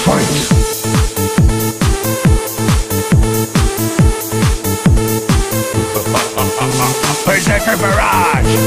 Berserker Barrage!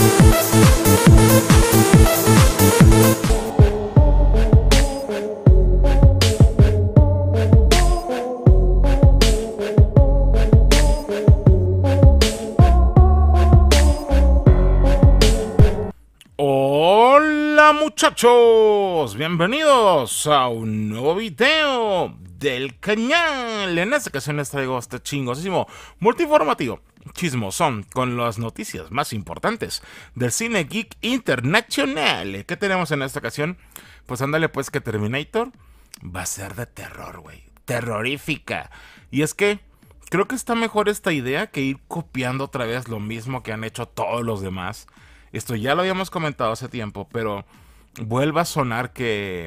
Hola muchachos, bienvenidos a un nuevo video del canal. En esta ocasión les traigo este chingosísimo multiformativo chismosón con las noticias más importantes del cine geek internacional. ¿Qué tenemos en esta ocasión? Pues ándale pues que Terminator va a ser de terror, güey, terrorífica. Y es que creo que está mejor esta idea que ir copiando otra vez lo mismo que han hecho todos los demás. Esto ya lo habíamos comentado hace tiempo, pero vuelve a sonar que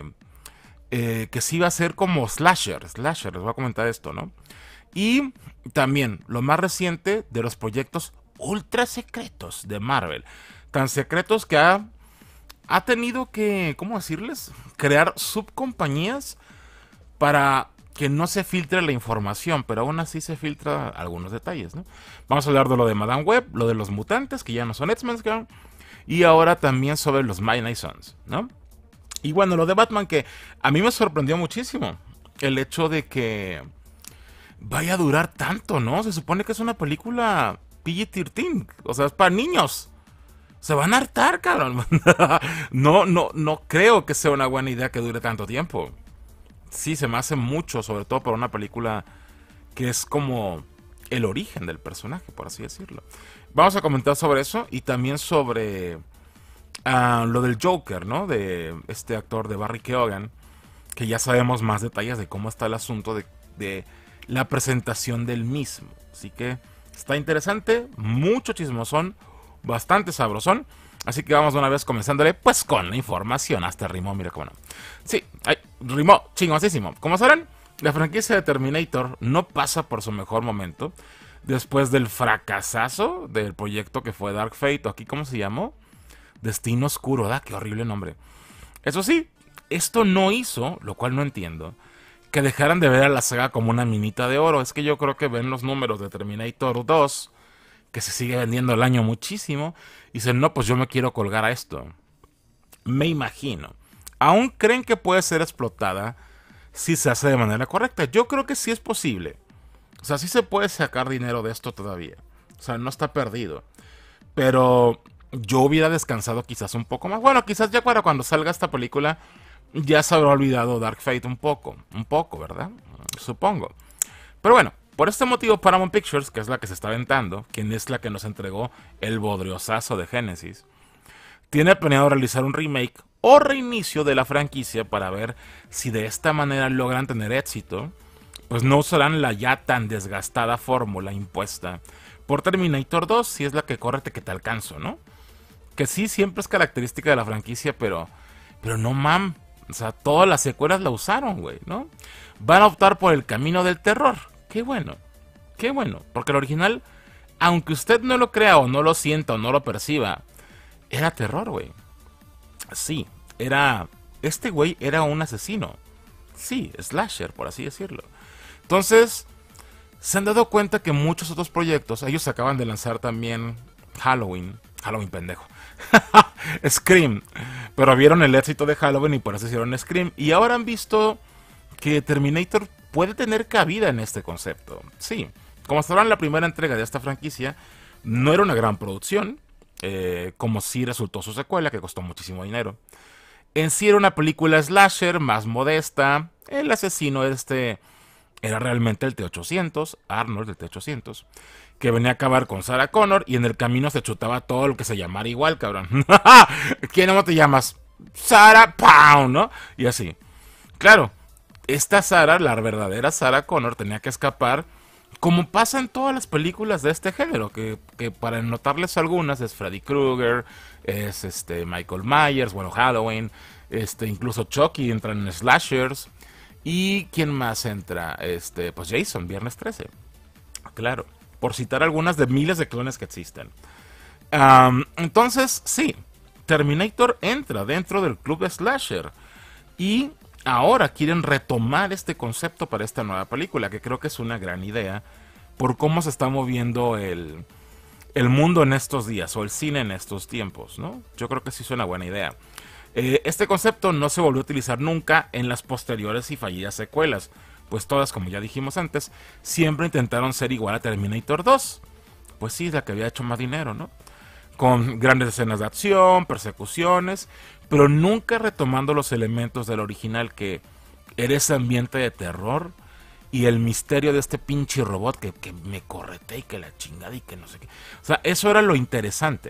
sí va a ser como slasher, les voy a comentar esto, ¿no? Y también lo más reciente de los proyectos ultra secretos de Marvel, tan secretos que ha tenido que, ¿cómo decirles? Crear subcompañías para que no se filtre la información, pero aún así se filtra algunos detalles, ¿no? Vamos a hablar de lo de Madame Web, lo de los mutantes, que ya no son X-Men, y ahora también sobre los Midnight Suns, ¿no? Y bueno, lo de Batman, que a mí me sorprendió muchísimo el hecho de que vaya a durar tanto, ¿no? Se supone que es una película PG-13, o sea, es para niños. Se van a hartar, cabrón. No creo que sea una buena idea que dure tanto tiempo. Sí, se me hace mucho, sobre todo por una película que es como el origen del personaje, por así decirlo. Vamos a comentar sobre eso y también sobre lo del Joker, ¿no? De este actor de Barry Keoghan, que ya sabemos más detalles de cómo está el asunto de la presentación del mismo. Así que está interesante, mucho chismosón, bastante sabrosón. Así que vamos de una vez comenzándole pues con la información. Hasta rimó, mira cómo no. Sí, rimó chingosísimo. Como sabrán, la franquicia de Terminator no pasa por su mejor momento después del fracasazo del proyecto que fue Dark Fate, o aquí ¿cómo se llamó? Destino Oscuro, ¿verdad? Qué horrible nombre. Eso sí, esto no hizo, lo cual no entiendo, que dejaran de ver a la saga como una minita de oro. Es que yo creo que ven los números de Terminator 2, que se sigue vendiendo el año muchísimo, y dicen, no, pues yo me quiero colgar a esto. Me imagino. ¿Aún creen que puede ser explotada si se hace de manera correcta? Yo creo que sí es posible. O sea, sí se puede sacar dinero de esto todavía. O sea, no está perdido. Pero yo hubiera descansado quizás un poco más. Bueno, quizás ya para cuando salga esta película ya se habrá olvidado Dark Fate un poco, ¿verdad? Supongo. Pero bueno, por este motivo Paramount Pictures, que es la que se está aventando, quien es la que nos entregó el bodriosazo de Genesis, tiene planeado realizar un remake o reinicio de la franquicia para ver si de esta manera logran tener éxito. Pues no usarán la ya tan desgastada fórmula impuesta por Terminator 2, si es la que corre que te alcanzo, ¿no? Que sí, siempre es característica de la franquicia, pero no mam. O sea, todas las secuelas la usaron, güey, ¿no? Van a optar por el camino del terror. Qué bueno, porque el original, aunque usted no lo crea o no lo sienta o no lo perciba, era terror, güey. Sí, este güey era un asesino. Sí, slasher, por así decirlo. Entonces, se han dado cuenta que muchos otros proyectos, ellos acaban de lanzar también Halloween pendejo, Scream, pero vieron el éxito de Halloween y por eso hicieron Scream, y ahora han visto que Terminator puede tener cabida en este concepto. Sí, como sabrán, la primera entrega de esta franquicia no era una gran producción, como sí resultó su secuela, que costó muchísimo dinero. En sí era una película slasher más modesta. El asesino era realmente el T-800, Arnold del T-800, que venía a acabar con Sarah Connor y en el camino se chutaba todo lo que se llamara igual, cabrón. ¿Quién no te llamas? Sarah Pound, ¿no? Y así. Claro, esta Sarah, la verdadera Sarah Connor, tenía que escapar, como pasa en todas las películas de este género, que para notarles algunas es Freddy Krueger, es Michael Myers, bueno, Halloween, incluso Chucky entran en slashers. ¿Y quién más entra? Pues Jason, Viernes 13. Claro, por citar algunas de miles de clones que existen. Entonces, sí, Terminator entra dentro del club de slasher. Y ahora quieren retomar este concepto para esta nueva película, que creo que es una gran idea por cómo se está moviendo el mundo en estos días o el cine en estos tiempos, ¿no? Yo creo que sí es una buena idea. Este concepto no se volvió a utilizar nunca en las posteriores y fallidas secuelas, pues todas, como ya dijimos antes, siempre intentaron ser igual a Terminator 2. Pues sí, es la que había hecho más dinero, ¿no? Con grandes escenas de acción, persecuciones, pero nunca retomando los elementos del original, que era ese ambiente de terror y el misterio de este pinche robot que me corretea y que la chingada y que no sé qué. O sea, eso era lo interesante.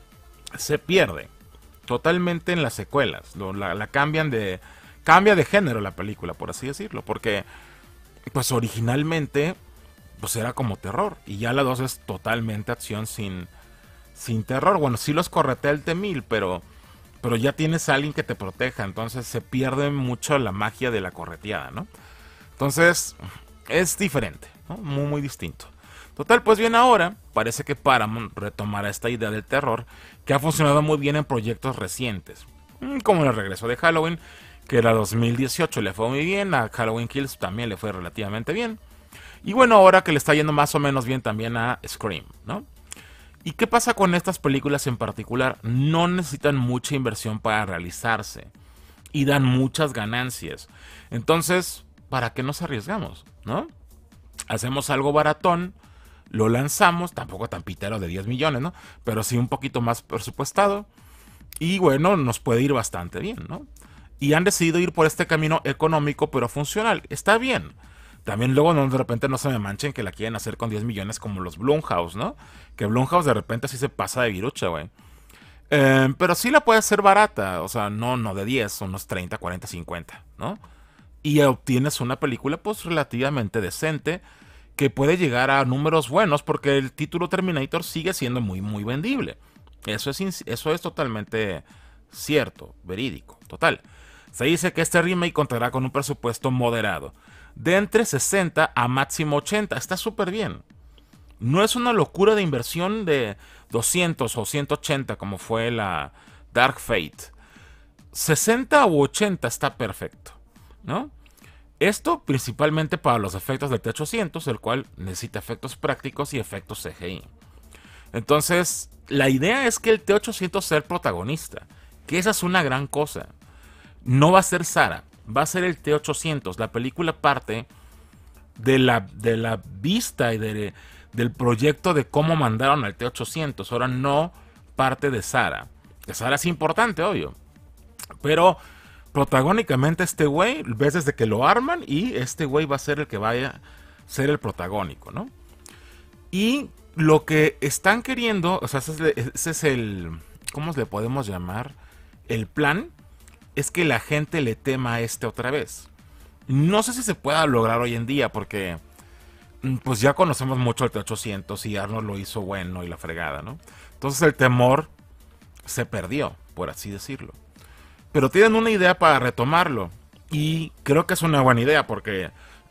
Se pierde totalmente en las secuelas. La cambian de... Cambia de género la película, por así decirlo, porque pues originalmente pues era como terror, y ya la 2 es totalmente acción sin terror. Bueno, sí los corretea el T-1000, pero ya tienes a alguien que te proteja, entonces se pierde mucho la magia de la correteada, ¿no? Entonces es diferente, ¿no? Muy muy distinto. Total, pues bien, ahora parece que Paramount retomará esta idea del terror que ha funcionado muy bien en proyectos recientes, como el regreso de Halloween, que era 2018, le fue muy bien. A Halloween Kills también le fue relativamente bien. Y bueno, ahora que le está yendo más o menos bien también a Scream, ¿no? ¿Y qué pasa con estas películas en particular? No necesitan mucha inversión para realizarse y dan muchas ganancias. Entonces, ¿para qué nos arriesgamos, no? Hacemos algo baratón, lo lanzamos, tampoco tan pitero de 10 millones, ¿no? Pero sí un poquito más presupuestado. Y bueno, nos puede ir bastante bien, ¿no? Y han decidido ir por este camino económico pero funcional. Está bien. También luego de repente no se me manchen que la quieren hacer con 10 millones como los Blumhouse, ¿no? Que Blumhouse de repente sí se pasa de virucha, güey. Pero sí la puede hacer barata. O sea, no de 10, unos 30, 40, 50, ¿no? Y obtienes una película pues relativamente decente que puede llegar a números buenos porque el título Terminator sigue siendo muy muy vendible. Eso es totalmente cierto, verídico, total. Se dice que este remake contará con un presupuesto moderado, de entre 60 a máximo 80. Está súper bien. No es una locura de inversión de 200 o 180 como fue la Dark Fate. 60 u 80 está perfecto, ¿no? Esto principalmente para los efectos del T800, el cual necesita efectos prácticos y efectos CGI. Entonces, la idea es que el T800 sea el protagonista, que esa es una gran cosa. No va a ser Sarah, va a ser el T800. La película parte de la vista y del proyecto de cómo mandaron al T800. Ahora no parte de Sarah. Que Sarah es importante, obvio. Pero protagónicamente este güey, ves desde que lo arman y este güey va a ser el que vaya a ser el protagónico, ¿no? Y lo que están queriendo, o sea, ese es el, ¿cómo le podemos llamar? El plan es que la gente le tema a este otra vez. No sé si se pueda lograr hoy en día porque pues ya conocemos mucho el T800 y Arnold lo hizo bueno y la fregada, ¿no? Entonces el temor se perdió, por así decirlo. Pero tienen una idea para retomarlo y creo que es una buena idea porque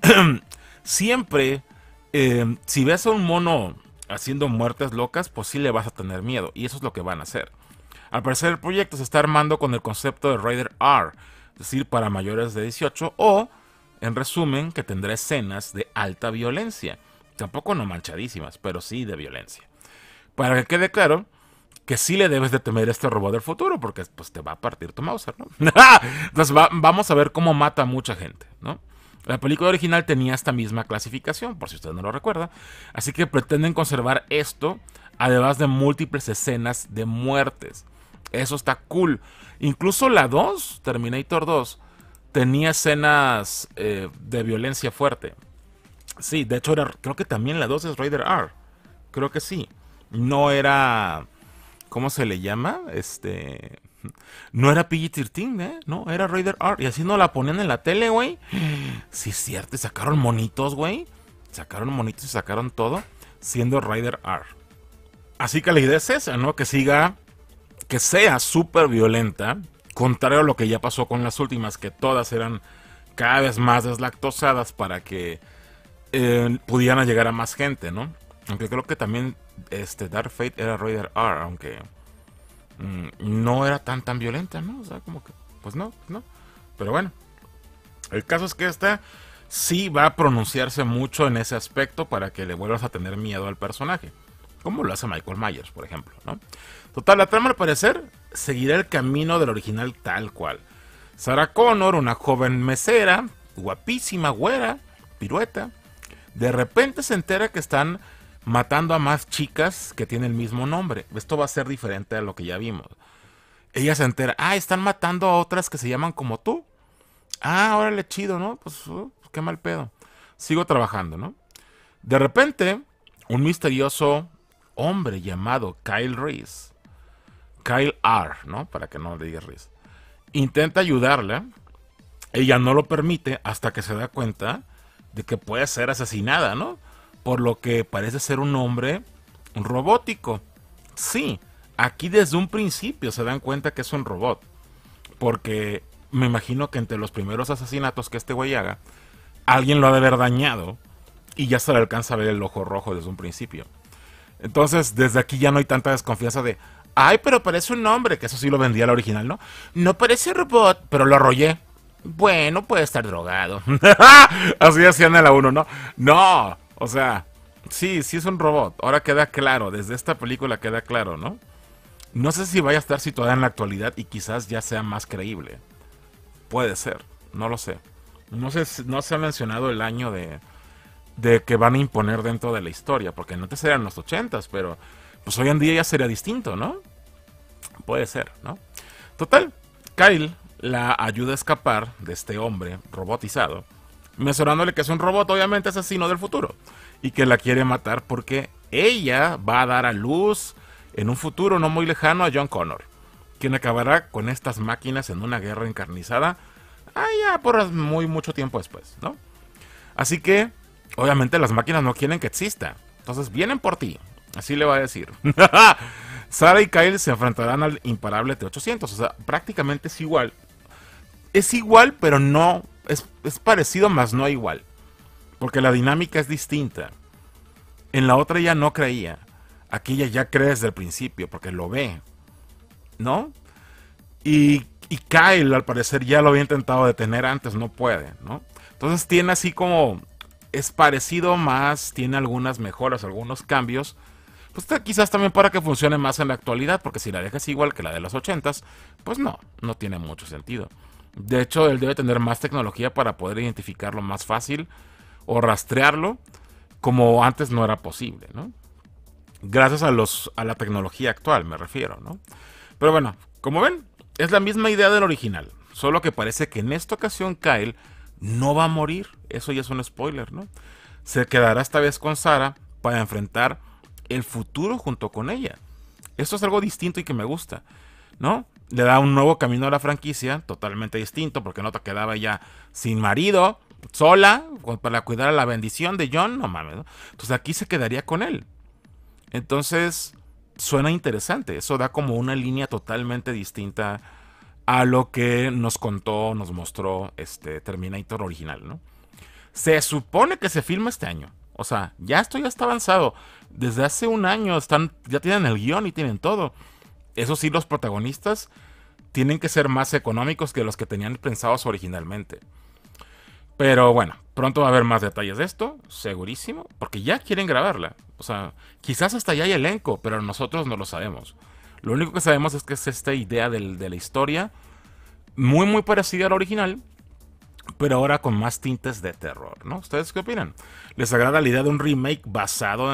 siempre si ves a un mono haciendo muertes locas, pues sí le vas a tener miedo y eso es lo que van a hacer. Al parecer el proyecto se está armando con el concepto de Rated R, es decir, para mayores de 18 o, en resumen, que tendrá escenas de alta violencia. Tampoco no manchadísimas, pero sí de violencia. Para que quede claro que sí le debes de temer a este robot del futuro, porque pues te va a partir tu Mauser, ¿no? Entonces vamos a ver cómo mata a mucha gente, ¿no? La película original tenía esta misma clasificación, por si usted no lo recuerda, así que pretenden conservar esto, además de múltiples escenas de muertes. Eso está cool. Incluso la 2, Terminator 2, tenía escenas de violencia fuerte. Sí, de hecho creo que también la 2 es Rated R. Creo que sí. No era... ¿Cómo se le llama? No era PG-13, ¿eh? No, era Rated R. Y así no la ponían en la tele, güey. Sí, es cierto. Y sacaron monitos, güey. Sacaron monitos y sacaron todo siendo Rated R. Así que la idea es esa, ¿no? Que siga... Que sea súper violenta, contrario a lo que ya pasó con las últimas, que todas eran cada vez más deslactosadas para que pudieran llegar a más gente, ¿no? Aunque creo que también Dark Fate era Rated R, aunque no era tan violenta, ¿no? O sea, como que, pues no. Pero bueno, El caso es que esta sí va a pronunciarse mucho en ese aspecto para que le vuelvas a tener miedo al personaje, como lo hace Michael Myers, por ejemplo, ¿no? Total, la trama al parecer seguirá el camino del original tal cual. Sarah Connor, una joven mesera, guapísima, güera, pirueta, de repente se entera que están matando a más chicas que tienen el mismo nombre. Esto va a ser diferente a lo que ya vimos. Ella se entera, están matando a otras que se llaman como tú. Órale, chido, ¿no? Pues qué mal pedo. Sigo trabajando, ¿no? De repente, un misterioso hombre llamado Kyle Reese, Kyle R, ¿no? Para que no le digas Reese, intenta ayudarla. Ella no lo permite hasta que se da cuenta de que puede ser asesinada, ¿no? Por lo que parece ser un hombre robótico. Sí, aquí desde un principio se dan cuenta que es un robot. Porque me imagino que entre los primeros asesinatos que este güey haga, alguien lo ha de haber dañado y ya se le alcanza a ver el ojo rojo desde un principio. Entonces, desde aquí ya no hay tanta desconfianza de, pero parece un hombre, que eso sí lo vendía la original, ¿no? No parece robot, pero lo arrollé. Bueno, puede estar drogado. Así hacían en la 1, ¿no? No, o sea, sí es un robot. Ahora queda claro, desde esta película queda claro, ¿no? No sé si vaya a estar situada en la actualidad y quizás ya sea más creíble. Puede ser, no lo sé. No se ha mencionado el año de que van a imponer dentro de la historia, porque antes eran los 80s, pero pues hoy en día ya sería distinto, ¿no? Puede ser, ¿no? Total, Kyle la ayuda a escapar de este hombre robotizado, mencionándole que es un robot obviamente asesino del futuro y que la quiere matar porque ella va a dar a luz en un futuro no muy lejano a John Connor, quien acabará con estas máquinas en una guerra encarnizada ya por mucho tiempo después, ¿no? Así que obviamente las máquinas no quieren que exista, entonces vienen por ti, así le va a decir. Sarah y Kyle se enfrentarán al imparable T-800, o sea, prácticamente es igual. Es igual, pero no, es parecido, más no igual. Porque la dinámica es distinta. En la otra ella no creía. Aquí ella ya cree desde el principio, porque lo ve, ¿no? Y Kyle, al parecer, ya lo había intentado detener antes, no puede, ¿no? Entonces tiene así como, es parecido más, tiene algunas mejoras, algunos cambios. Pues quizás también para que funcione más en la actualidad, porque si la dejas igual que la de los 80s, pues no tiene mucho sentido. De hecho, él debe tener más tecnología para poder identificarlo más fácil o rastrearlo, como antes no era posible, ¿no? Gracias a la tecnología actual, me refiero, ¿no? Pero bueno, como ven, es la misma idea del original, solo que parece que en esta ocasión Kyle no va a morir. Eso ya es un spoiler, ¿no? Se quedará esta vez con Sarah para enfrentar el futuro junto con ella. Esto es algo distinto y que me gusta, ¿no? Le da un nuevo camino a la franquicia, totalmente distinto, porque no te quedaba ya sin marido, sola, para cuidar a la bendición de John, no mames, ¿no? Entonces aquí se quedaría con él. Entonces, suena interesante, eso da como una línea totalmente distinta a lo que nos contó, nos mostró Terminator original, ¿no? Se supone que se filma este año. O sea, esto ya está avanzado. Desde hace un año ya tienen el guión y tienen todo. Eso sí, los protagonistas tienen que ser más económicos que los que tenían pensados originalmente. Pero bueno, pronto va a haber más detalles de esto, segurísimo, porque ya quieren grabarla. O sea, quizás hasta ya hay elenco, pero nosotros no lo sabemos. Lo único que sabemos es que es esta idea de la historia, muy muy parecida a la original, pero ahora con más tintes de terror, ¿no? ¿Ustedes qué opinan? ¿Les agrada la idea de un remake basado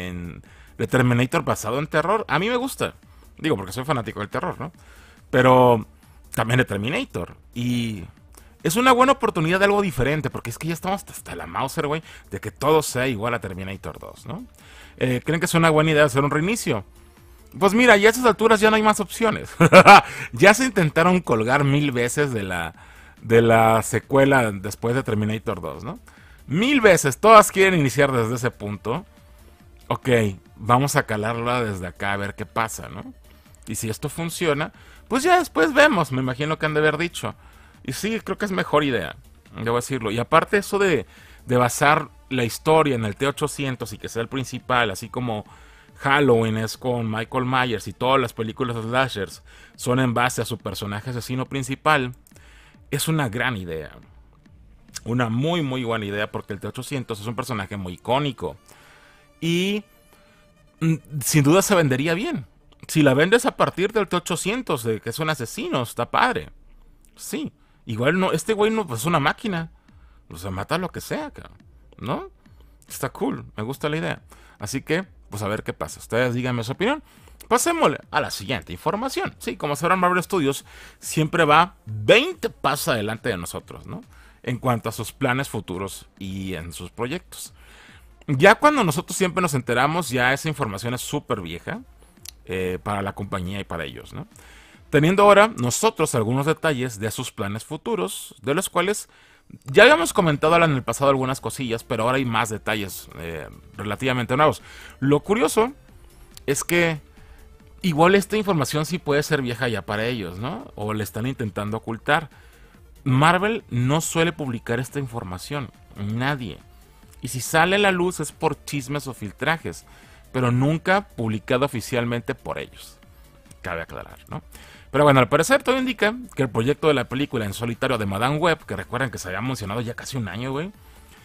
de Terminator basado en terror? A mí me gusta. Digo, porque soy fanático del terror, ¿no? Pero también de Terminator. Y es una buena oportunidad de algo diferente, porque es que ya estamos hasta la Mauser, güey, de que todo sea igual a Terminator 2, ¿no? ¿Creen que es una buena idea hacer un reinicio? Pues mira, ya a esas alturas ya no hay más opciones. Ya se intentaron colgar 1000 veces de la secuela después de Terminator 2, ¿no? 1000 veces, todas quieren iniciar desde ese punto. Ok, vamos a calarla desde acá a ver qué pasa, ¿no? Y si esto funciona, pues ya después vemos, me imagino que han de haber dicho. Y sí, creo que es mejor idea, debo decirlo. Y aparte eso de basar la historia en el T-800 y que sea el principal, así como Halloween es con Michael Myers y todas las películas de slashers son en base a su personaje asesino principal, es una gran idea. Una muy muy buena idea porque el T-800 es un personaje muy icónico. Y sin duda se vendería bien. Si la vendes a partir del T-800, de que es un asesino, está padre. Sí. Igual no, este güey no pues, es una máquina. O sea, mata lo que sea, cabrón. ¿No? Está cool, me gusta la idea. Así que, pues a ver qué pasa. Ustedes díganme su opinión. Pasémosle a la siguiente información. Sí, como sabrán, Marvel Studios siempre va 20 pasos adelante de nosotros, ¿no? En cuanto a sus planes futuros y en sus proyectos. Ya cuando nosotros siempre nos enteramos, ya esa información es súper vieja para la compañía y para ellos, ¿no? Teniendo ahora nosotros algunos detalles de sus planes futuros, de los cuales ya habíamos comentado en el pasado algunas cosillas, pero ahora hay más detalles relativamente nuevos. Lo curioso es que igual esta información sí puede ser vieja ya para ellos, ¿no? O le están intentando ocultar. Marvel no suele publicar esta información, nadie. Y si sale a la luz es por chismes o filtrajes, pero nunca publicado oficialmente por ellos. Cabe aclarar, ¿no? Pero bueno, al parecer todo indica que el proyecto de la película en solitario de Madame Web, que recuerden que se había mencionado ya casi un año, güey,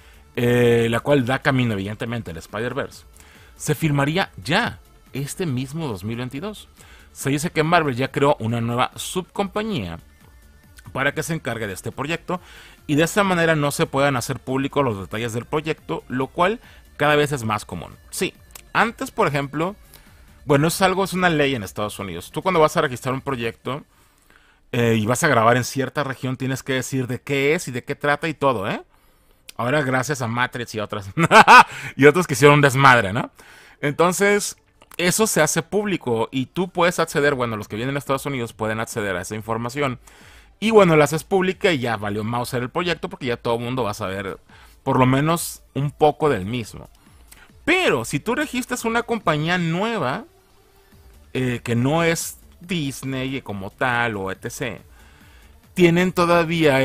la cual da camino evidentemente al Spider-Verse, se filmaría ya este mismo 2022. Se dice que Marvel ya creó una nueva subcompañía para que se encargue de este proyecto y de esta manera no se puedan hacer públicos los detalles del proyecto, lo cual cada vez es más común. Sí, antes por ejemplo, bueno, es una ley en Estados Unidos. Tú cuando vas a registrar un proyecto y vas a grabar en cierta región tienes que decir de qué es y de qué trata y todo, ¿eh? Ahora gracias a Matrix y otras y otros que hicieron un desmadre, ¿no? Entonces, eso se hace público y tú puedes acceder, bueno, los que vienen a Estados Unidos pueden acceder a esa información. Y bueno, la haces pública y ya valió Mauser el proyecto porque ya todo el mundo va a saber por lo menos un poco del mismo. Pero si tú registras una compañía nueva, que no es Disney como tal o etc., tienen todavía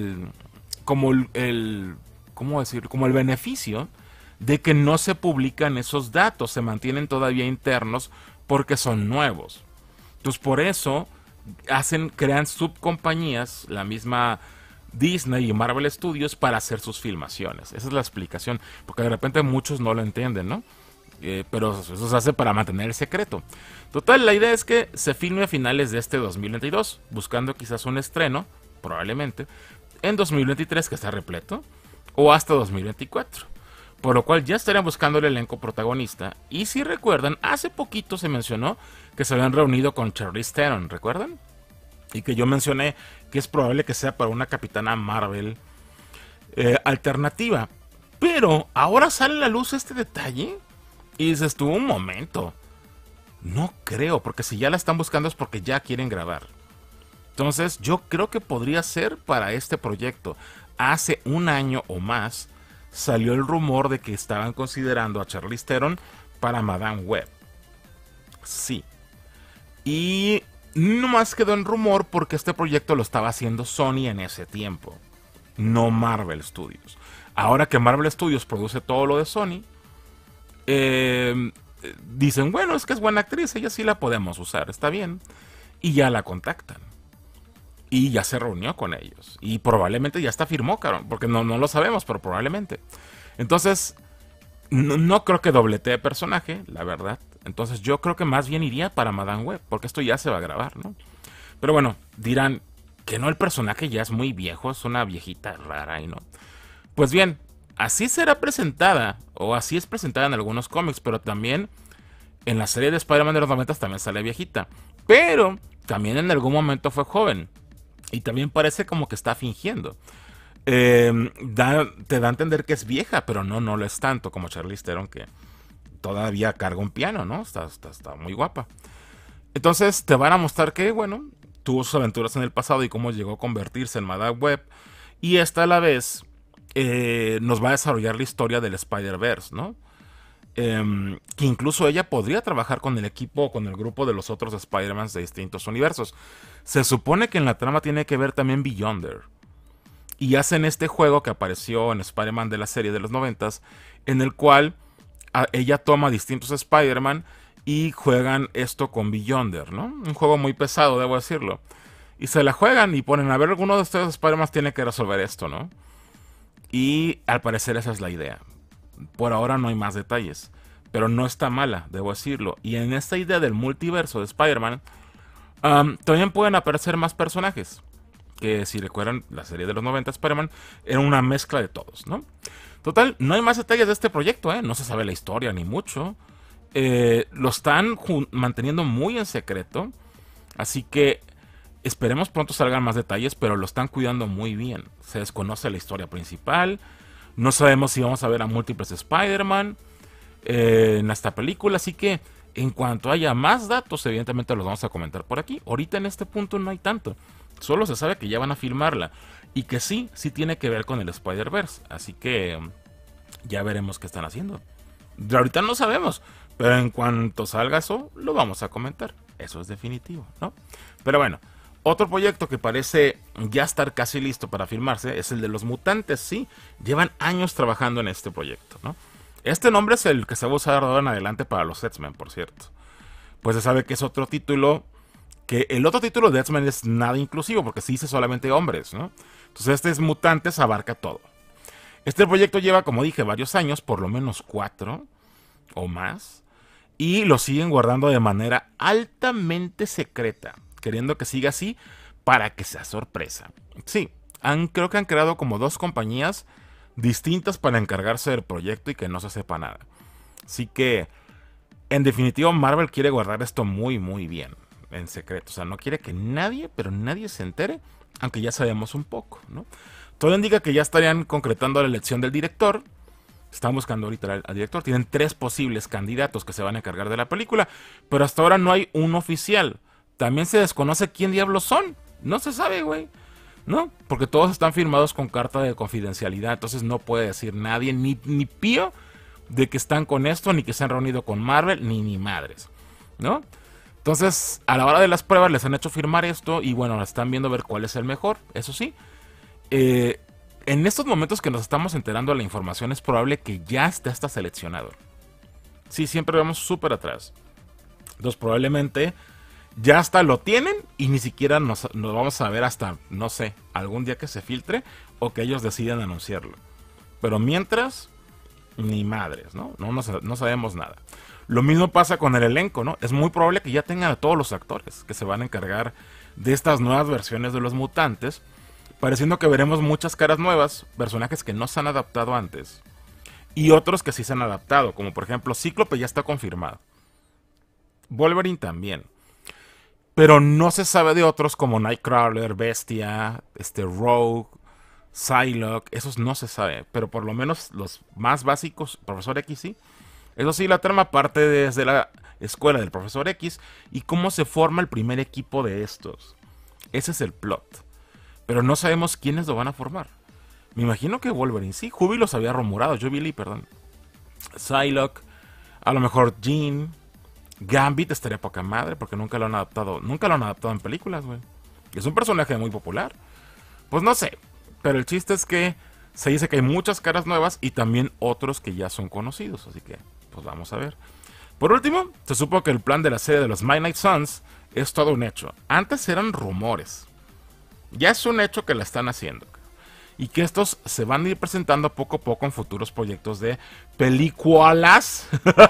¿cómo decirlo? Como el beneficio de que no se publican esos datos, se mantienen todavía internos porque son nuevos. Entonces por eso crean subcompañías, la misma Disney y Marvel Studios, para hacer sus filmaciones. Esa es la explicación, porque de repente muchos no lo entienden, ¿no? Pero eso se hace para mantener el secreto. Total, la idea es que se filme a finales de este 2022, buscando quizás un estreno, probablemente, en 2023 que está repleto, o hasta 2024. Por lo cual ya estarían buscando el elenco protagonista. Y si recuerdan, hace poquito se mencionó que se habían reunido con Charlize Theron, ¿recuerdan? Y que yo mencioné que es probable que sea para una Capitana Marvel alternativa. Pero ahora sale a la luz este detalle y dices tú, un momento, no creo, porque si ya la están buscando es porque ya quieren grabar. Entonces yo creo que podría ser para este proyecto. Hace un año o más salió el rumor de que estaban considerando a Charlize Theron para Madame Web. Sí. Y no más quedó en rumor porque este proyecto lo estaba haciendo Sony en ese tiempo, no Marvel Studios. Ahora que Marvel Studios produce todo lo de Sony, dicen, bueno, es que es buena actriz, ella sí la podemos usar, está bien. Y ya la contactan. Y ya se reunió con ellos. Y probablemente ya está firmó, cabrón. Porque no lo sabemos, pero probablemente. Entonces, no creo que dobletee personaje, la verdad. Entonces yo creo que más bien iría para Madame Web. Porque esto ya se va a grabar, ¿no? Pero bueno, dirán que no, el personaje ya es muy viejo. Es una viejita rara y no. Pues bien, así será presentada. O así es presentada en algunos cómics. Pero también en la serie de Spider-Man de los 90 también sale viejita. Pero también en algún momento fue joven. Y también parece como que está fingiendo. Te da a entender que es vieja, pero no lo es tanto como Charlize Theron, que todavía carga un piano, ¿no? Está muy guapa. Entonces te van a mostrar que, bueno, tuvo sus aventuras en el pasado y cómo llegó a convertirse en Madame Web. Y esta a la vez nos va a desarrollar la historia del Spider-Verse, ¿no? Que incluso ella podría trabajar con el equipo o con el grupo de los otros Spider-Man de distintos universos. Se supone que en la trama tiene que ver también Beyonder. Y hacen este juego que apareció en Spider-Man de la serie de los 90s, en el cual ella toma distintos Spider-Man y juegan esto con Beyonder, ¿no? Un juego muy pesado, debo decirlo. Y se la juegan y ponen, a ver, alguno de estos Spider-Man tiene que resolver esto, ¿no? Y al parecer esa es la idea. Por ahora no hay más detalles, pero no está mala, debo decirlo. Y en esta idea del multiverso de Spider-Man, también pueden aparecer más personajes. Que si recuerdan, la serie de los 90 Spider-Man era una mezcla de todos, ¿no? Total, no hay más detalles de este proyecto, ¿eh? No se sabe la historia ni mucho. Lo están manteniendo muy en secreto. Así que esperemos pronto salgan más detalles, pero lo están cuidando muy bien. Se desconoce la historia principal. No sabemos si vamos a ver a múltiples Spider-Man en esta película. Así que en cuanto haya más datos, evidentemente los vamos a comentar por aquí. Ahorita en este punto no hay tanto. Solo se sabe que ya van a filmarla. Y que sí tiene que ver con el Spider-Verse. Así que ya veremos qué están haciendo. De ahorita no sabemos. Pero en cuanto salga eso, lo vamos a comentar. Eso es definitivo, ¿no? Pero bueno, otro proyecto que parece ya estar casi listo para filmarse es el de los mutantes, sí. Llevan años trabajando en este proyecto, ¿no? Este nombre es el que se va a usar de ahora en adelante para los X-Men, por cierto. Pues se sabe que es otro título, que el otro título de X-Men es nada inclusivo, porque se dice solamente hombres, ¿no? Entonces este es mutantes, abarca todo. Este proyecto lleva, como dije, varios años, por lo menos 4 o más. Y lo siguen guardando de manera altamente secreta, queriendo que siga así para que sea sorpresa. Sí, creo que han creado como 2 compañías distintas para encargarse del proyecto y que no se sepa nada. Así que, en definitiva, Marvel quiere guardar esto muy bien en secreto. O sea, no quiere que nadie, pero nadie se entere, aunque ya sabemos un poco, ¿no? Todo indica que ya estarían concretando la elección del director. Están buscando ahorita al director. Tienen 3 posibles candidatos que se van a encargar de la película. Pero hasta ahora no hay un oficial. También se desconoce quién diablos son. No se sabe, güey. ¿No? Porque todos están firmados con carta de confidencialidad. Entonces no puede decir nadie, ni pío, de que están con esto, ni que se han reunido con Marvel, ni madres. ¿No? Entonces, a la hora de las pruebas les han hecho firmar esto. Y bueno, están viendo ver cuál es el mejor. Eso sí. En estos momentos que nos estamos enterando de la información, es probable que ya esté hasta seleccionado. Sí, siempre vamos súper atrás. Entonces probablemente ya hasta lo tienen y ni siquiera nos vamos a ver hasta, no sé, algún día que se filtre o que ellos decidan anunciarlo. Pero mientras, ni madres, ¿no? No sabemos nada. Lo mismo pasa con el elenco, ¿no? Es muy probable que ya tengan a todos los actores que se van a encargar de estas nuevas versiones de los mutantes. Pareciendo que veremos muchas caras nuevas, personajes que no se han adaptado antes. Y otros que sí se han adaptado, como por ejemplo Cíclope ya está confirmado. Wolverine también. Pero no se sabe de otros como Nightcrawler, Bestia, Rogue, Psylocke. Esos no se sabe, pero por lo menos los más básicos, Profesor X sí. Eso sí, la trama parte desde la escuela del Profesor X y cómo se forma el primer equipo de estos. Ese es el plot. Pero no sabemos quiénes lo van a formar. Me imagino que Wolverine, sí. Júbilo se había rumorado. Jubilee, perdón. Psylocke. A lo mejor Jean. Gambit estaría poca madre porque nunca lo han adaptado. Nunca lo han adaptado en películas, güey. Es un personaje muy popular. Pues no sé. Pero el chiste es que se dice que hay muchas caras nuevas y también otros que ya son conocidos. Así que, pues vamos a ver. Por último, se supo que el plan de la serie de los Midnight Suns es todo un hecho. Antes eran rumores. Ya es un hecho que la están haciendo. Y que estos se van a ir presentando poco a poco en futuros proyectos de películas.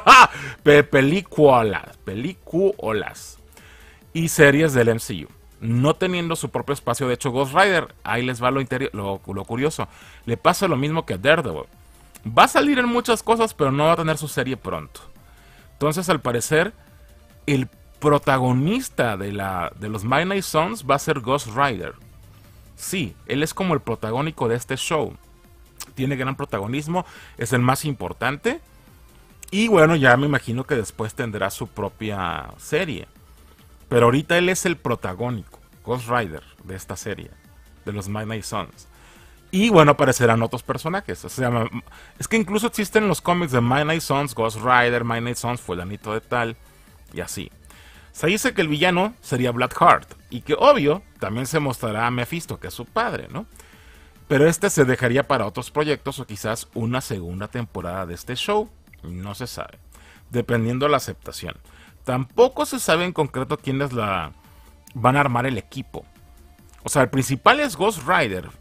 películas. Y series del MCU. No teniendo su propio espacio. De hecho, Ghost Rider, ahí les va lo curioso. Le pasa lo mismo que a Daredevil. Va a salir en muchas cosas, pero no va a tener su serie pronto. Entonces, al parecer, el protagonista de los Midnight Suns va a ser Ghost Rider. Sí, él es como el protagónico de este show. Tiene gran protagonismo, es el más importante. Y bueno, ya me imagino que después tendrá su propia serie. Pero ahorita él es el protagónico, Ghost Rider, de esta serie, de los Midnight Suns. Y bueno, aparecerán otros personajes. O sea, es que incluso existen los cómics de Midnight Suns, Ghost Rider, Midnight Suns, fulanito de tal, y así. Se dice que el villano sería Blackheart y que obvio también se mostrará a Mephisto, que es su padre, ¿no? Pero este se dejaría para otros proyectos o quizás una segunda temporada de este show, no se sabe, dependiendo de la aceptación. Tampoco se sabe en concreto quiénes van a armar el equipo. O sea, el principal es Ghost Rider,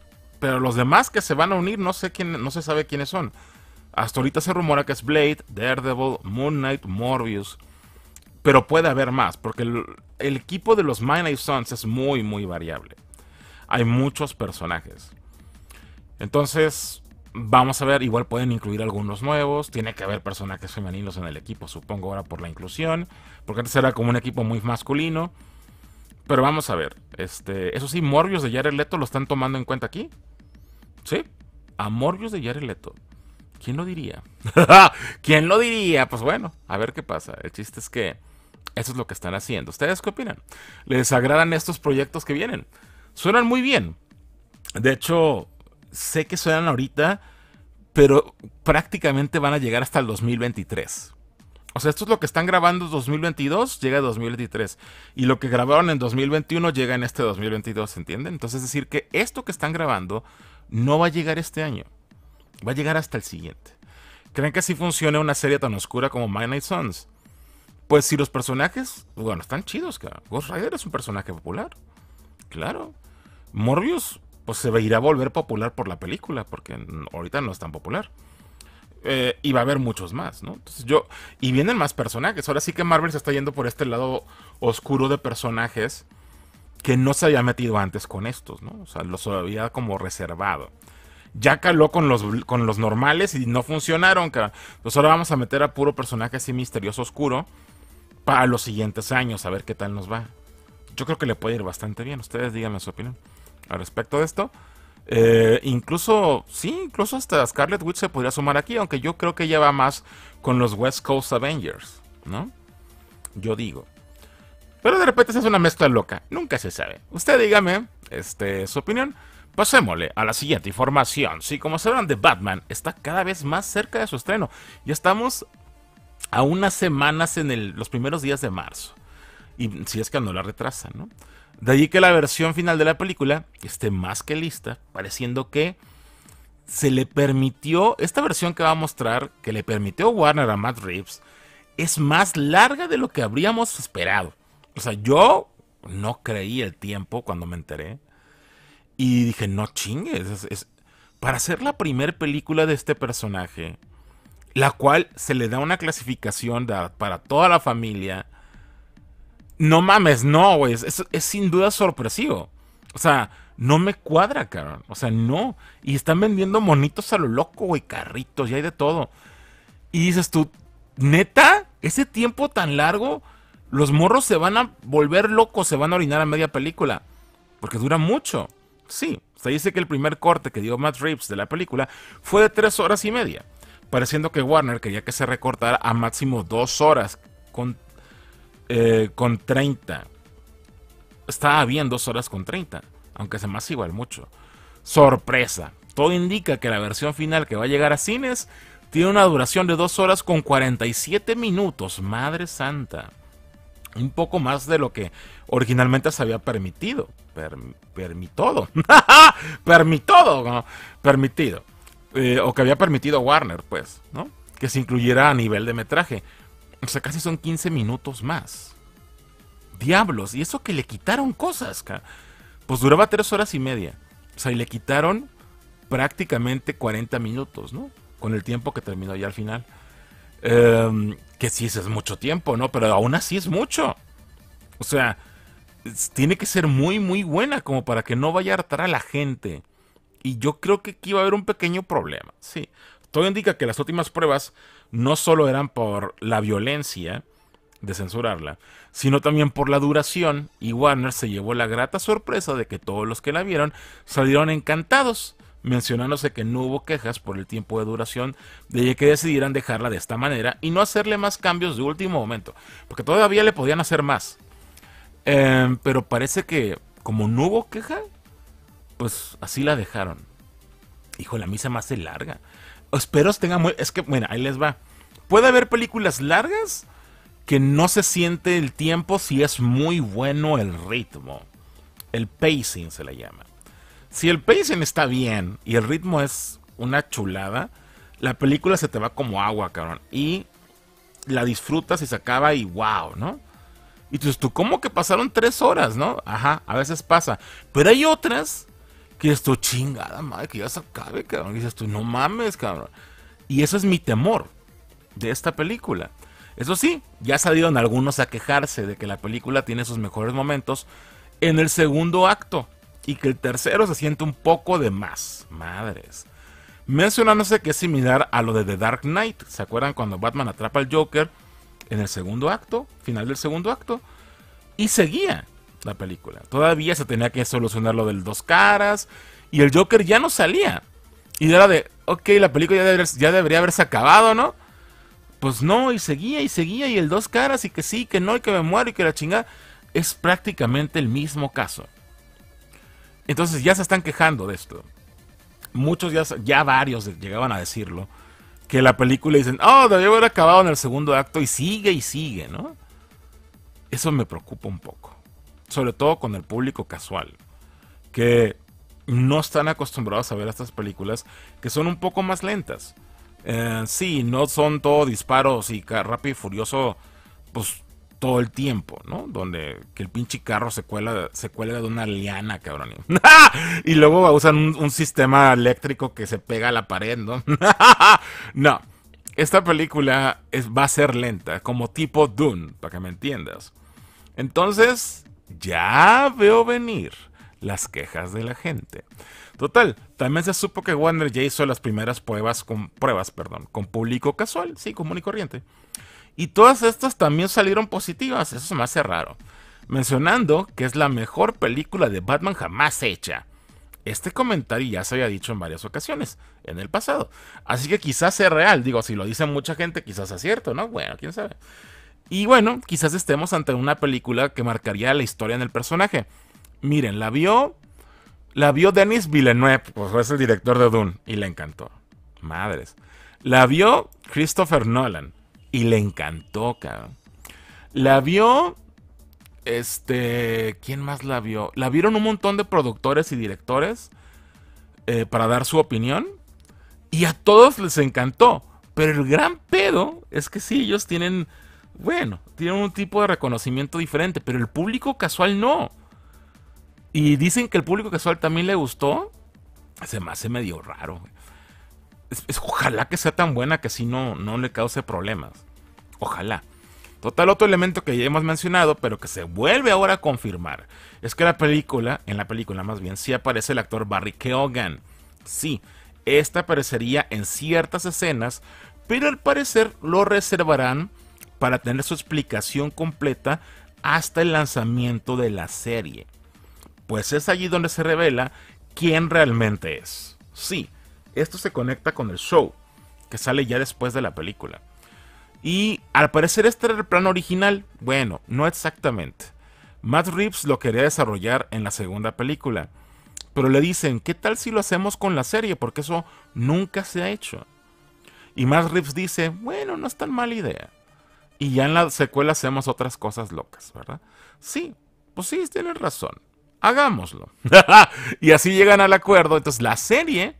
Pero los demás que se van a unir, no se sabe quiénes son. Hasta ahorita se rumora que es Blade, Daredevil, Moon Knight, Morbius. Pero puede haber más, porque el equipo de los Midnight Suns es muy, muy variable. Hay muchos personajes. Entonces, vamos a ver, igual pueden incluir algunos nuevos. Tiene que haber personajes femeninos en el equipo, supongo ahora por la inclusión. Porque antes era como un equipo muy masculino. Pero vamos a ver. Eso sí, Morbius de Jared Leto lo están tomando en cuenta aquí. ¿Sí? A Morbius de Jared Leto. ¿Quién lo diría? ¿Quién lo diría? Pues bueno, a ver qué pasa. El chiste es que eso es lo que están haciendo. ¿Ustedes qué opinan? ¿Les agradan estos proyectos que vienen? Suenan muy bien. De hecho, sé que suenan ahorita, pero prácticamente van a llegar hasta el 2023. O sea, esto es lo que están grabando en 2022, llega en 2023. Y lo que grabaron en 2021 llega en este 2022, ¿entienden? Entonces es decir que esto que están grabando no va a llegar este año. Va a llegar hasta el siguiente. ¿Creen que así funciona una serie tan oscura como Midnight Suns? Pues si los personajes, bueno, están chidos, cara. Ghost Rider es un personaje popular. Claro. Morbius, pues se irá a volver popular por la película, porque ahorita no es tan popular. Y va a haber muchos más, ¿no? Entonces y vienen más personajes. Ahora sí que Marvel se está yendo por este lado oscuro de personajes que no se había metido antes con estos, ¿no? O sea, los había como reservado. Ya caló con los normales y no funcionaron, cara. Entonces ahora vamos a meter a puro personaje así misterioso oscuro para los siguientes años, a ver qué tal nos va. Yo creo que le puede ir bastante bien. Ustedes díganme su opinión al respecto de esto. Incluso hasta Scarlet Witch se podría sumar aquí, aunque yo creo que ella va más con los West Coast Avengers, ¿no? Yo digo. Pero de repente es una mezcla loca. Nunca se sabe. Usted dígame su opinión. Pasémosle a la siguiente información. Sí, como sabrán, The Batman está cada vez más cerca de su estreno. Ya estamos a unas semanas en los primeros días de marzo. Y si es que no la retrasan, ¿no? De allí que la versión final de la película esté más que lista, pareciendo que se le permitió, esta versión que va a mostrar, que le permitió Warner a Matt Reeves, es más larga de lo que habríamos esperado. O sea, yo no creí el tiempo cuando me enteré. Y dije, no chingues, para hacer la primer película de este personaje, la cual se le da una clasificación para toda la familia. No mames, no, güey, es sin duda sorpresivo. O sea, no me cuadra, cabrón. O sea, no. Y están vendiendo monitos a lo loco, güey, carritos, y hay de todo. Y dices tú, ¿neta? ¿Ese tiempo tan largo? Los morros se van a volver locos, se van a orinar a media película. Porque dura mucho. Sí, se dice que el primer corte que dio Matt Reeves de la película fue de 3 horas y media, pareciendo que Warner quería que se recortara a máximo 2 horas con 30. Estaba bien 2 horas con 30, aunque se me hace igual mucho. Sorpresa, todo indica que la versión final que va a llegar a cines tiene una duración de 2 horas con 47 minutos, madre santa. Un poco más de lo que originalmente se había permitido. Permitido. ¿No? Permitido. O que había permitido Warner, pues, ¿no? Que se incluyera a nivel de metraje. O sea, casi son 15 minutos más. Diablos. Y eso que le quitaron cosas, pues duraba 3 horas y media. O sea, y le quitaron prácticamente 40 minutos, ¿no? Con el tiempo que terminó ya al final. Que sí, es mucho tiempo, ¿no? Pero aún así es mucho. O sea, tiene que ser muy, muy buena como para que no vaya a hartar a la gente. Y yo creo que aquí va a haber un pequeño problema. Sí, todo indica que las últimas pruebas no solo eran por la violencia de censurarla, sino también por la duración. Y Warner se llevó la grata sorpresa de que todos los que la vieron salieron encantados, mencionándose que no hubo quejas por el tiempo de duración, de que decidieran dejarla de esta manera y no hacerle más cambios de último momento, porque todavía le podían hacer más. Pero parece que como no hubo queja, pues así la dejaron. Híjole, a mí se me hace larga. Espero tenga muy... Es que, bueno, ahí les va. Puede haber películas largas que no se siente el tiempo si es muy bueno el ritmo. El pacing se le llama. Si el pacing está bien y el ritmo es una chulada, la película se te va como agua, cabrón. Y la disfrutas y se acaba y wow, ¿no? Y tú, ¿cómo que pasaron 3 horas, no? Ajá, a veces pasa. Pero hay otras Que esto chingada madre, que ya se acabe, cabrón. Y dices tú, no mames, cabrón. Y eso es mi temor de esta película. Eso sí, ya salieron algunos a quejarse de que la película tiene sus mejores momentos en el segundo acto y que el tercero se siente un poco de más. Madres. Mencionándose que es similar a lo de The Dark Knight. ¿Se acuerdan cuando Batman atrapa al Joker en el segundo acto? Final del segundo acto. Y seguía la película. Todavía se tenía que solucionar lo del dos caras. Y el Joker ya no salía. Y era de, ok, la película ya debería haberse acabado, ¿no? Pues no, y seguía, y el dos caras, y que sí, que no, y que me muero, y que la chingada. Es prácticamente el mismo caso. Entonces ya se están quejando de esto. Muchos, ya varios llegaban a decirlo. Que la película dicen, oh, debió haber acabado en el segundo acto, y sigue, ¿no? Eso me preocupa un poco. Sobre todo con el público casual. Que no están acostumbrados a ver estas películas que son un poco más lentas. Sí, no son todo disparos y rápido y furioso, pues todo el tiempo, ¿no? Donde que el pinche carro se cuelga de una liana, cabrón. Y luego usan un sistema eléctrico que se pega a la pared, ¿no? No, esta película va a ser lenta, como tipo Dune, para que me entiendas. Entonces, ya veo venir las quejas de la gente. Total, también se supo que Warner ya hizo las primeras pruebas con público casual, sí, común y corriente. Y todas estas también salieron positivas, eso se me hace raro. Mencionando que es la mejor película de Batman jamás hecha. Este comentario ya se había dicho en varias ocasiones, en el pasado. Así que quizás sea real, digo, si lo dice mucha gente, quizás sea cierto, ¿no? Bueno, quién sabe. Y bueno, quizás estemos ante una película que marcaría la historia en el personaje. Miren, la vio Denis Villeneuve, pues es el director de Dune, y le encantó. Madres. La vio Christopher Nolan, y le encantó, cabrón. La vio, ¿quién más la vio? La vieron un montón de productores y directores para dar su opinión, y a todos les encantó. Pero el gran pedo es que sí, ellos tienen un tipo de reconocimiento diferente, pero el público casual no. Y dicen que el público casual también le gustó. Se me hace medio raro. Ojalá que sea tan buena que así no le cause problemas. Ojalá. Total, otro elemento que ya hemos mencionado, pero que se vuelve ahora a confirmar, es que en la película más bien, sí aparece el actor Barry Keoghan. Sí, esta aparecería en ciertas escenas, pero al parecer lo reservarán para tener su explicación completa hasta el lanzamiento de la serie. Pues es allí donde se revela quién realmente es. Sí, esto se conecta con el show, que sale ya después de la película. Y al parecer este era el plan original. Bueno, no exactamente. Matt Reeves lo quería desarrollar en la segunda película. Pero le dicen, ¿qué tal si lo hacemos con la serie? Porque eso nunca se ha hecho. Y Matt Reeves dice, bueno, no es tan mala idea. Y ya en la secuela hacemos otras cosas locas, ¿verdad? Sí, pues sí, tienes razón. Hagámoslo. Y así llegan al acuerdo. Entonces la serie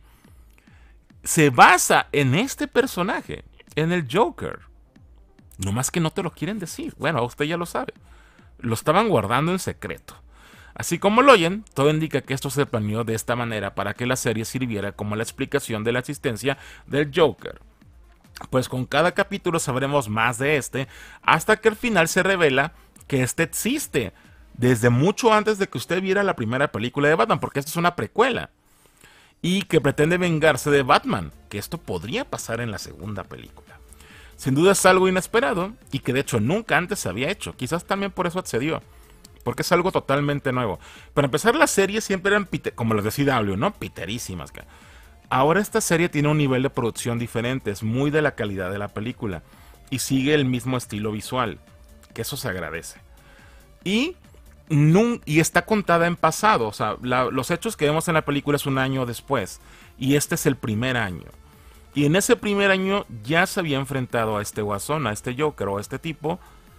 se basa en este personaje, en el Joker. No más que no te lo quieren decir. Bueno, usted ya lo sabe. Lo estaban guardando en secreto. Así como lo oyen, todo indica que esto se planeó de esta manera para que la serie sirviera como la explicación de la existencia del Joker. Pues con cada capítulo sabremos más de este, hasta que al final se revela que este existe desde mucho antes de que usted viera la primera película de Batman, porque esto es una precuela. Y que pretende vengarse de Batman, que esto podría pasar en la segunda película. Sin duda es algo inesperado, y que de hecho nunca antes se había hecho. Quizás también por eso accedió, porque es algo totalmente nuevo. Para empezar, las series siempre eran, como las de CW, ¿no? Piterísimas. Ahora esta serie tiene un nivel de producción diferente, es muy de la calidad de la película, y sigue el mismo estilo visual, que eso se agradece. Y está contada en pasado, o sea, los hechos que vemos en la película es un año después, y este es el primer año. Y en ese primer año ya se había enfrentado a este guasón, a este Joker o a este tipo,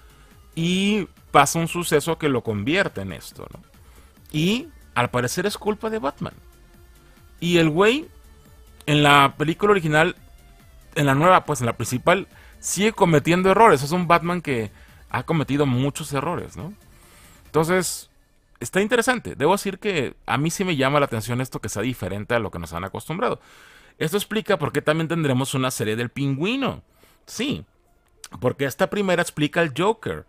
y pasa un suceso que lo convierte en esto, ¿no? Y al parecer es culpa de Batman. Y el güey, en la película original, en la nueva, pues en la principal, sigue cometiendo errores. Es un Batman que ha cometido muchos errores, ¿no? Entonces, está interesante. Debo decir que a mí sí me llama la atención esto que sea diferente a lo que nos han acostumbrado. Esto explica por qué también tendremos una serie del Pingüino. Sí, porque esta primera explica al Joker.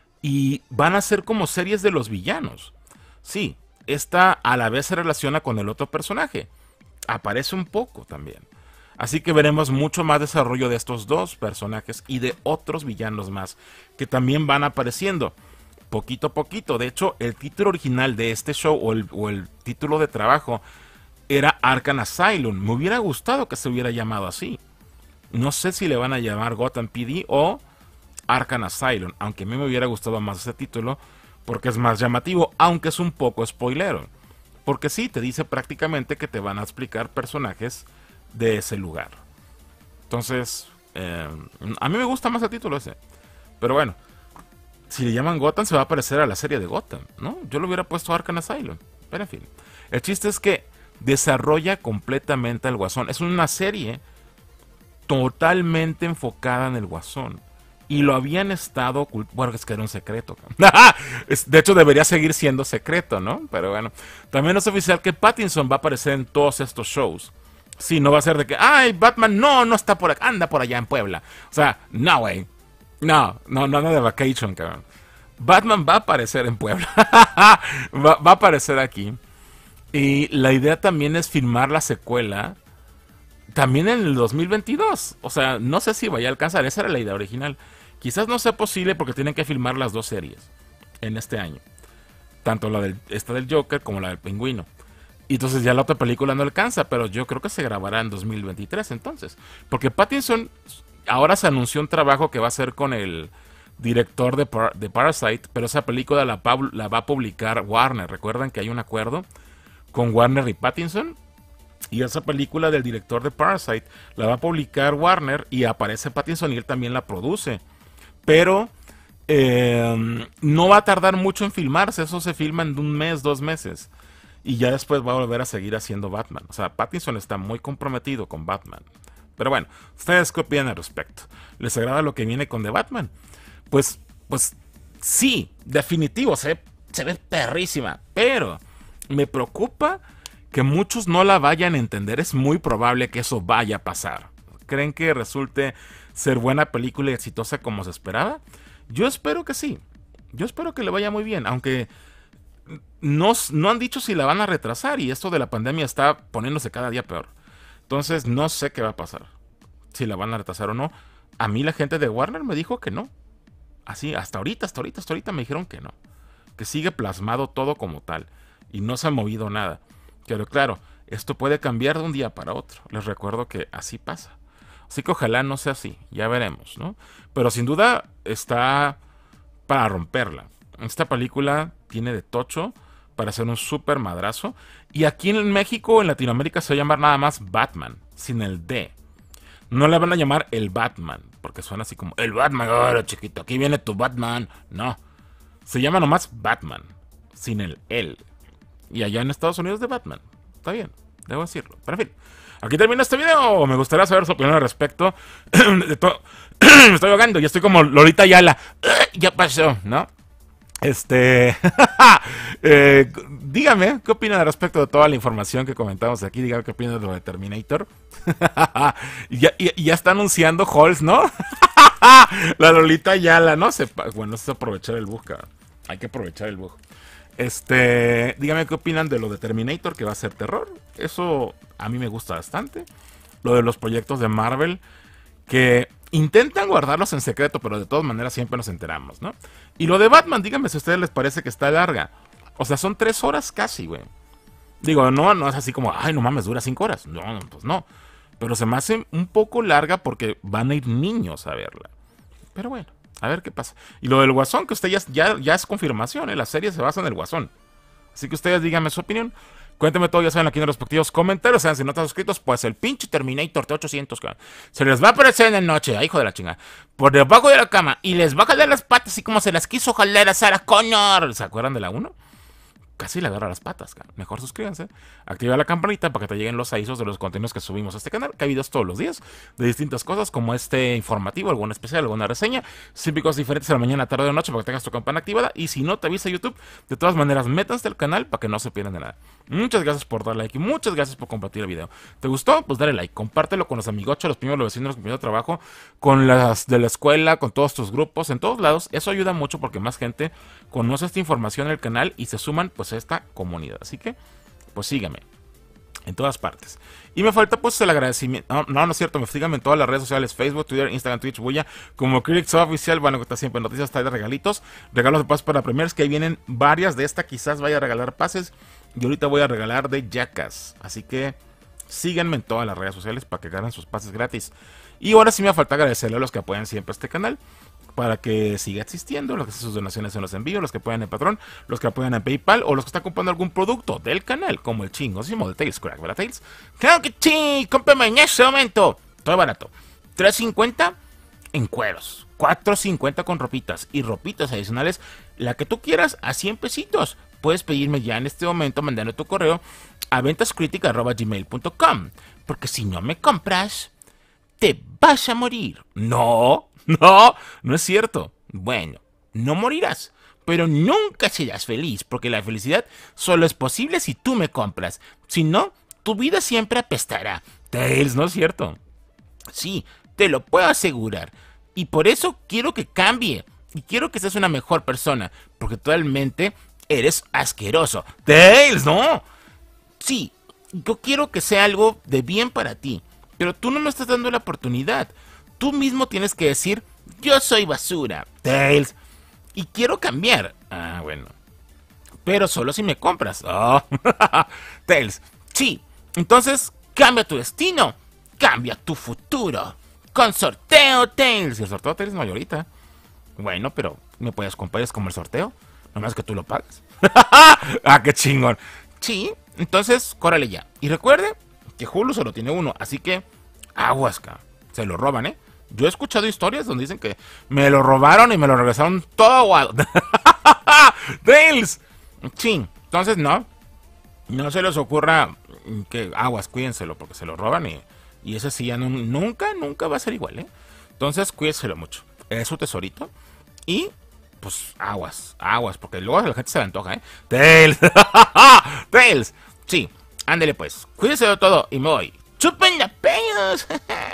Y van a ser como series de los villanos. Sí, esta a la vez se relaciona con el otro personaje. Aparece un poco también. Así que veremos mucho más desarrollo de estos dos personajes y de otros villanos más que también van apareciendo poquito a poquito. De hecho, el título original de este show o el título de trabajo era Arkham Asylum. Me hubiera gustado que se hubiera llamado así. No sé si le van a llamar Gotham PD o Arkham Asylum, aunque a mí me hubiera gustado más ese título porque es más llamativo, aunque es un poco spoilero. Porque sí, te dice prácticamente que te van a explicar personajes de ese lugar. Entonces, a mí me gusta más el título ese. Pero bueno, si le llaman Gotham se va a parecer a la serie de Gotham, ¿no? Yo lo hubiera puesto Arkham Asylum. Pero en fin, el chiste es que desarrolla completamente al Guasón. Es una serie totalmente enfocada en el Guasón. Y lo habían estado ocultando. Bueno, es que era un secreto. De hecho, debería seguir siendo secreto, ¿no? Pero bueno. También es oficial que Pattinson va a aparecer en todos estos shows. Sí, no va a ser de que, ay, Batman no está por acá, anda por allá en Puebla. O sea, no, güey. No de vacation, cabrón. Batman va a aparecer en Puebla. va a aparecer aquí. Y la idea también es filmar la secuela también en el 2022. O sea, no sé si vaya a alcanzar. Esa era la idea original. Quizás no sea posible porque tienen que filmar las dos series en este año. Tanto esta del Joker como la del Pingüino. Y entonces ya la otra película no alcanza, pero yo creo que se grabará en 2023 entonces. Porque Pattinson ahora se anunció un trabajo que va a hacer con el director de Parasite, pero esa película la va a publicar Warner. Recuerdan que hay un acuerdo con Warner y Pattinson. Y esa película del director de Parasite la va a publicar Warner y aparece Pattinson y él también la produce. Pero no va a tardar mucho en filmarse. Eso se filma en un mes, 2 meses. Y ya después va a volver a seguir haciendo Batman. O sea, Pattinson está muy comprometido con Batman. Pero bueno, ¿ustedes qué opinan al respecto? ¿Les agrada lo que viene con The Batman? Pues sí, definitivo, se ve perrísima. Pero me preocupa que muchos no la vayan a entender. Es muy probable que eso vaya a pasar. ¿Creen que resulte ser buena película y exitosa como se esperaba? Yo espero que sí. Yo espero que le vaya muy bien. Aunque no han dicho si la van a retrasar. Y esto de la pandemia está poniéndose cada día peor. Entonces no sé qué va a pasar. Si la van a retrasar o no. A mí la gente de Warner me dijo que no. Así, hasta ahorita me dijeron que no. Que sigue plasmado todo como tal. Y no se ha movido nada. Pero claro, esto puede cambiar de un día para otro. Les recuerdo que así pasa. Así que ojalá no sea así. Ya veremos, ¿no? Pero sin duda está para romperla. Esta película tiene de tocho para hacer un súper madrazo. Y aquí en México, en Latinoamérica, se va a llamar nada más Batman, sin el D. No le van a llamar el Batman, porque suena así como, el Batman, ahora chiquito, aquí viene tu Batman. No, se llama nomás Batman, sin el L. Y allá en Estados Unidos de Batman. Está bien, debo decirlo. Pero en fin, aquí termina este video. Me gustaría saber su opinión al respecto de todo. Me estoy ahogando, ya estoy como Lolita Ayala. Ya pasó, ¿no? Dígame, ¿qué opinan al respecto de toda la información que comentamos aquí? Dígame qué opinan de lo de Terminator. y ya está anunciando Halls, ¿no? La Lolita Ayala, ¿no? Bueno, eso es aprovechar el bug, cabrón. Hay que aprovechar el bug. Dígame qué opinan de lo de Terminator, que va a ser terror. Eso a mí me gusta bastante. Lo de los proyectos de Marvel, que intentan guardarlos en secreto, pero de todas maneras siempre nos enteramos, ¿no? Y lo de Batman, díganme si a ustedes les parece que está larga. O sea, son 3 horas casi, güey. Digo, no es así como, ay, no mames, dura 5 horas. No, pues no. Pero se me hace un poco larga porque van a ir niños a verla. Pero bueno, a ver qué pasa. Y lo del Guasón, que usted ya es confirmación, ¿eh? La serie se basa en el Guasón. Así que ustedes díganme su opinión. Cuéntenme todo, ya saben, aquí en los respectivos comentarios. Sean si no están suscritos, pues el pinche Terminator T800, se les va a aparecer en la noche, hijo de la chingada, por debajo de la cama, y les va a jalar las patas así como se las quiso jalar a Sarah Connor. ¿Se acuerdan de la 1? casi le agarra las patas. Mejor suscríbanse, activa la campanita para que te lleguen los avisos de los contenidos que subimos a este canal, que hay videos todos los días de distintas cosas, como este informativo, alguna especial, alguna reseña, siempre cosas diferentes a la mañana, tarde o noche para que tengas tu campana activada. Y si no te avisa YouTube, de todas maneras, métanse al canal para que no se pierdan de nada. Muchas gracias por dar like y muchas gracias por compartir el video. ¿Te gustó? Pues dale like, compártelo con los amigochos, los primos, los vecinos, los compañeros de trabajo, con las de la escuela, con todos tus grupos, en todos lados. Eso ayuda mucho porque más gente conoce esta información en el canal y se suman pues a esta comunidad. Así que, pues síganme en todas partes. Y me falta pues el agradecimiento. No es cierto, síganme en todas las redes sociales: Facebook, Twitter, Instagram, Twitch, Bulla, como Critics Oficial. Bueno, que está siempre en noticias, está de regalitos, regalos de pases para premiers, que ahí vienen varias de esta. Quizás vaya a regalar pases. Y ahorita voy a regalar de Jackass. Así que síganme en todas las redes sociales para que ganen sus pases gratis. Y ahora sí me falta agradecerle a los que apoyan siempre este canal, para que siga existiendo, los que hacen sus donaciones en los envíos, los que apoyan en Patreon, los que apoyan en PayPal o los que están comprando algún producto del canal, como el chingosísimo de Tails Crack, ¿verdad, Tails? ¡Claro que sí! ¡Cómprame en ese momento! Todo barato. $3.50 en cueros, $4.50 con ropitas y ropitas adicionales, la que tú quieras, a 100 pesitos. Puedes pedirme ya en este momento, mandando tu correo a ventascritic@gmail.com, porque si no me compras, te vas a morir. No es cierto. Bueno, no morirás, pero nunca serás feliz, porque la felicidad solo es posible si tú me compras. Si no, tu vida siempre apestará. Tails, no es cierto. Sí, te lo puedo asegurar. Y por eso quiero que cambie. Y quiero que seas una mejor persona, porque actualmente eres asqueroso. Tails, no. Sí, yo quiero que sea algo de bien para ti, pero tú no me estás dando la oportunidad. Tú mismo tienes que decir: yo soy basura, Tails, y quiero cambiar. Ah, bueno, pero solo si me compras. Oh. Tails, sí, entonces cambia tu destino, cambia tu futuro, con sorteo, Tails. Y el sorteo, Tails, no hay ahorita. Bueno, pero ¿me puedes comprar? Es como el sorteo, nomás que tú lo pagas. Ah, qué chingón. Sí, entonces, córrele ya. Y recuerde que Hulu solo tiene uno, así que aguas, se lo roban, ¿eh? Yo he escuchado historias donde dicen que me lo robaron y me lo regresaron todo aguado. Tails. Sí, entonces no se les ocurra que aguas, cuídenselo, porque se lo roban y ese sí ya nunca va a ser igual, ¿eh? Entonces cuídenselo mucho. Es su tesorito y pues aguas, porque luego a la gente se le antoja, ¿eh? Tails. Tails. Sí, ándele pues, cuídese de todo y me voy. ¡Chupen la peñas!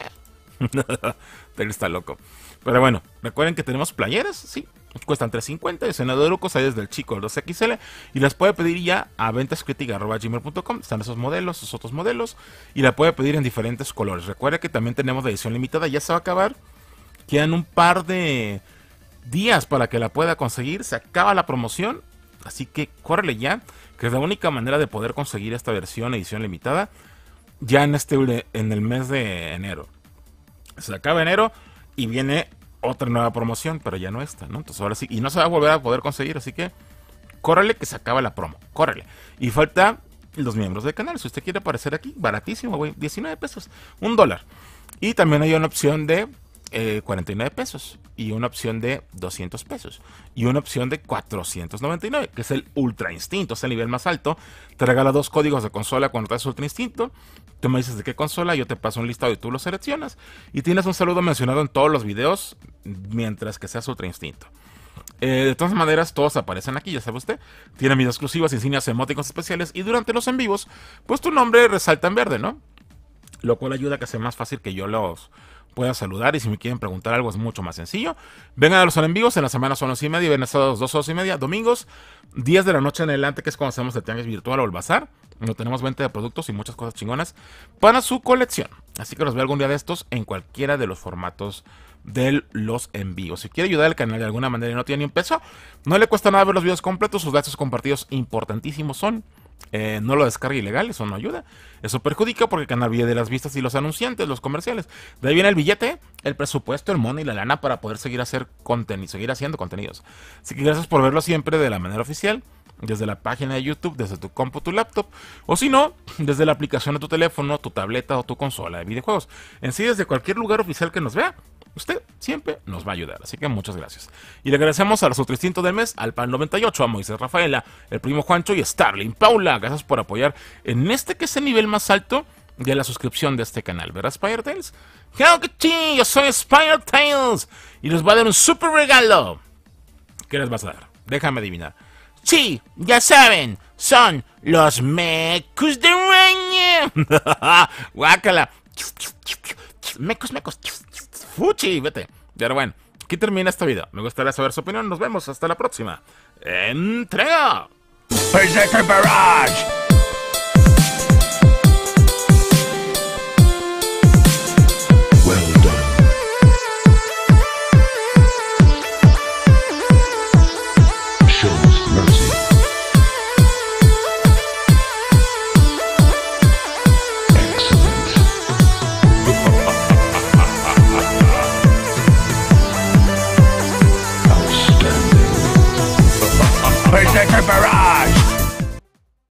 Tails está loco. Pero bueno, recuerden que tenemos playeras, sí, cuestan $3.50, diseño de Urucos, hay desde el chico, el 2XL, y las puede pedir ya a ventascritic@gmail.com. Están esos modelos, esos otros modelos, y la puede pedir en diferentes colores. Recuerda que también tenemos de edición limitada, ya se va a acabar, quedan un par de días para que la pueda conseguir, se acaba la promoción, así que córrele ya, que es la única manera de poder conseguir esta versión edición limitada ya en el mes de enero. Se acaba enero y viene otra nueva promoción, pero ya no esta, ¿no? Entonces ahora sí, y no se va a volver a poder conseguir, así que córrele que se acaba la promo, córrele. Y falta los miembros del canal, si usted quiere aparecer aquí, baratísimo, güey, 19 pesos, $1. Y también hay una opción de 49 pesos, y una opción de 200 pesos, y una opción de 499, que es el Ultra Instinto, es el nivel más alto. Te regala 2 códigos de consola cuando traes Ultra Instinto. Tú me dices de qué consola, yo te paso un listado y tú lo seleccionas, y tienes un saludo mencionado en todos los videos mientras que seas Ultra Instinto. De todas maneras, todos aparecen aquí, ya sabe usted. Tienen videos exclusivos, insignias, emoticons especiales, y durante los en vivos, pues tu nombre resalta en verde, ¿no? Lo cual ayuda a que sea más fácil que yo los pueda saludar, y si me quieren preguntar algo es mucho más sencillo. Vengan a los en vivos, en la semana son 11:30, viernes sábados 2:30, domingos 10 de la noche en adelante, que es cuando hacemos el tianguis virtual o el bazar, donde tenemos venta de productos y muchas cosas chingonas para su colección. Así que los veo algún día de estos en cualquiera de los formatos de los envíos. Si quiere ayudar al canal de alguna manera y no tiene ni un peso, no le cuesta nada ver los videos completos. Sus datos compartidos importantísimos son. No lo descargue ilegal, eso no ayuda. Eso perjudica porque el canal vive de las vistas y los anunciantes, los comerciales. De ahí viene el billete, el presupuesto, el money y la lana para poder seguir haciendo contenidos. Así que gracias por verlo siempre de la manera oficial, desde la página de YouTube, desde tu compu, tu laptop, o si no, desde la aplicación de tu teléfono, tu tableta o tu consola de videojuegos. En sí, desde cualquier lugar oficial que nos vea, usted siempre nos va a ayudar, así que muchas gracias. Y le agradecemos a los otros 300 del mes, al Pan98, a Moisés Rafaela, el primo Juancho y Starling Paula. Gracias por apoyar en este que es el nivel más alto de la suscripción de este canal, ¿verdad, Spider Tales? ¡Claro que sí! Yo soy Spider Tales y les voy a dar un super regalo. ¿Qué les vas a dar? Déjame adivinar. Sí, ya saben, son los mecos de araña. Guácala. Mecos. Fuchi, vete. Pero bueno, aquí termina este video. Me gustaría saber su opinión. Nos vemos hasta la próxima entrega. Berserker Barrage!